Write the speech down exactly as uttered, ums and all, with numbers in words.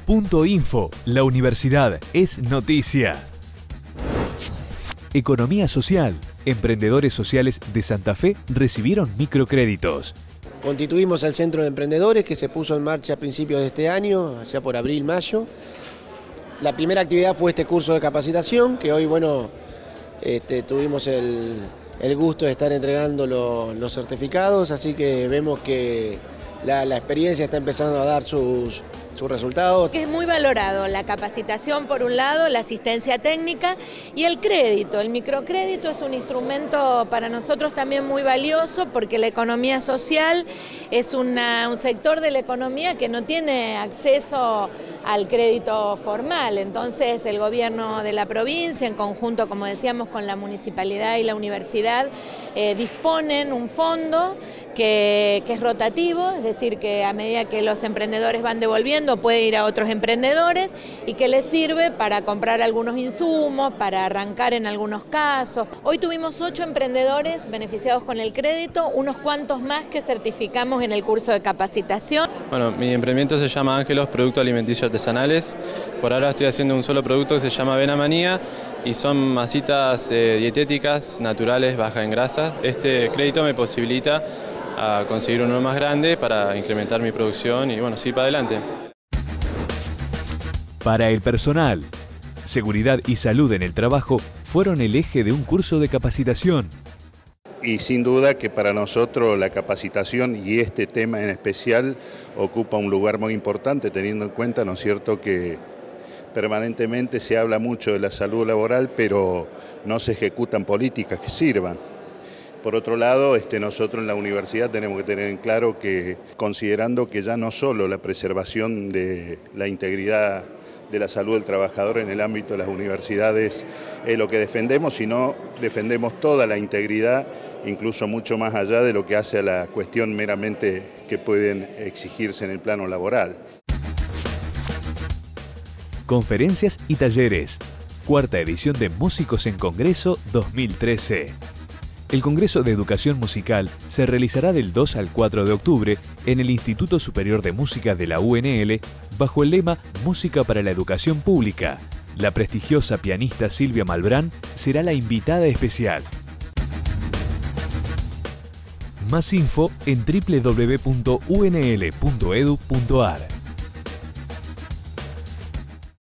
Punto Info, la universidad es noticia. Economía social. Emprendedores sociales de Santa Fe recibieron microcréditos. Constituimos el Centro de Emprendedores que se puso en marcha a principios de este año, allá por abril, mayo. La primera actividad fue este curso de capacitación, que hoy, bueno, este, tuvimos el, el gusto de estar entregando lo, los certificados, así que vemos que la, la experiencia está empezando a dar sus, sus resultados. Que es muy valorado la capacitación por un lado, la asistencia técnica y el crédito. El microcrédito es un instrumento para nosotros también muy valioso porque la economía social es una, un sector de la economía que no tiene acceso al crédito formal. Entonces el gobierno de la provincia, en conjunto, como decíamos, con la municipalidad y la universidad, eh, disponen un fondo que, que es rotativo, es decir, que a medida que los emprendedores van devolviendo puede ir a otros emprendedores y que les sirve para comprar algunos insumos, para arrancar en algunos casos. Hoy tuvimos ocho emprendedores beneficiados con el crédito, unos cuantos más que certificamos en el curso de capacitación. Bueno, mi emprendimiento se llama Ángelos Productos Alimenticios Artesanales. Por ahora estoy haciendo un solo producto que se llama Avena Manía y son masitas eh, dietéticas, naturales, bajas en grasa. Este crédito me posibilita a conseguir uno más grande para incrementar mi producción y bueno, seguir para adelante. Para el personal, seguridad y salud en el trabajo fueron el eje de un curso de capacitación. Y sin duda que para nosotros la capacitación y este tema en especial ocupa un lugar muy importante, teniendo en cuenta, ¿no es cierto?, que permanentemente se habla mucho de la salud laboral, pero no se ejecutan políticas que sirvan. Por otro lado, este, nosotros en la universidad tenemos que tener en claro que, considerando que ya no solo la preservación de la integridad de la salud del trabajador en el ámbito de las universidades es lo que defendemos, sino defendemos toda la integridad, incluso mucho más allá de lo que hace a la cuestión meramente que pueden exigirse en el plano laboral. Conferencias y talleres. Cuarta edición de Músicos en Congreso dos mil trece. El Congreso de Educación Musical se realizará del dos al cuatro de octubre en el Instituto Superior de Música de la U N L bajo el lema Música para la Educación Pública. La prestigiosa pianista Silvia Malbrán será la invitada especial. Más info en doble u doble u doble u punto u n l punto e d u punto a r.